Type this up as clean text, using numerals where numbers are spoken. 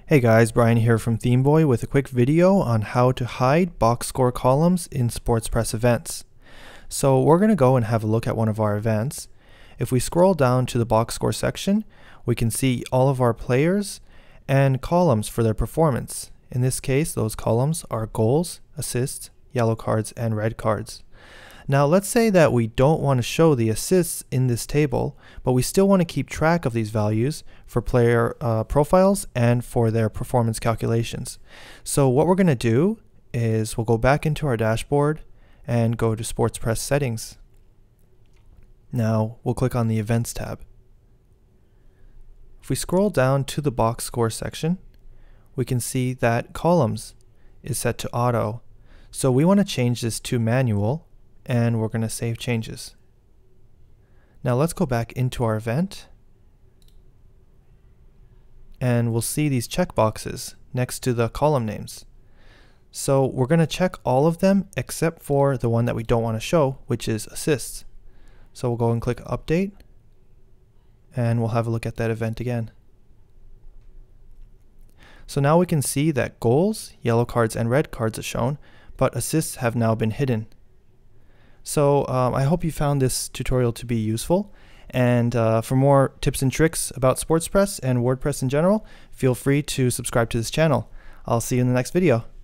Hey guys, Brian here from ThemeBoy with a quick video on how to hide box score columns in SportsPress events. So we're going to go and have a look at one of our events. If we scroll down to the box score section, we can see all of our players and columns for their performance. In this case, those columns are goals, assists, yellow cards, and red cards. Now let's say that we don't want to show the assists in this table, but we still want to keep track of these values for player profiles and for their performance calculations. So what we're going to do is we'll go back into our dashboard and go to SportsPress settings. Now we'll click on the Events tab. If we scroll down to the box score section, we can see that columns is set to auto. So we want to change this to manual, and we're going to save changes. Now let's go back into our event, and we'll see these checkboxes next to the column names. So we're going to check all of them except for the one that we don't want to show, which is assists. So we'll go and click update, and we'll have a look at that event again. So now we can see that goals, yellow cards, and red cards are shown, but assists have now been hidden. So I hope you found this tutorial to be useful, and for more tips and tricks about SportsPress and WordPress in general, feel free to subscribe to this channel. I'll see you in the next video.